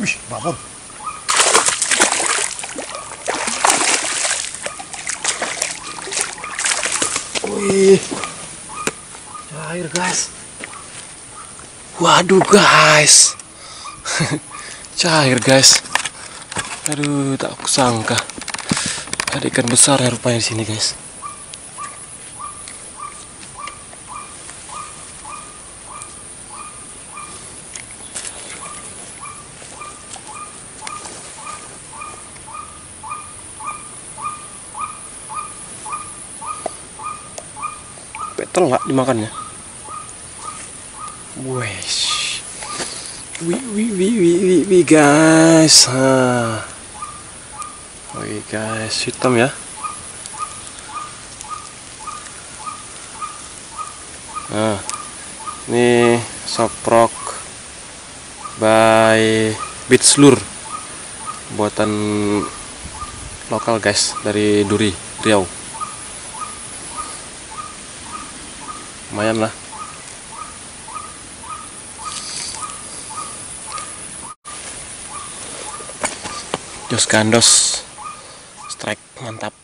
Wih, babon. Wih, cair guys. Waduh guys, cair guys. Aduh, tak kusangka ada ikan besar ya rupanya di sini guys. Petel nggak dimakannya? Wesh, wih guys, wih guys, hitam ya. Nah, ini soprok by Beach Lure, buatan lokal guys dari Duri, Riau. Lumayan lah. Jos gandos, strike mantap.